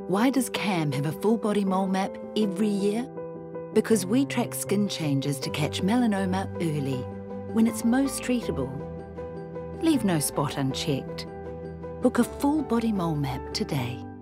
Why does CAM have a full body mole map every year? Because we track skin changes to catch melanoma early, when it's most treatable. Leave no spot unchecked. Book a full body mole map today.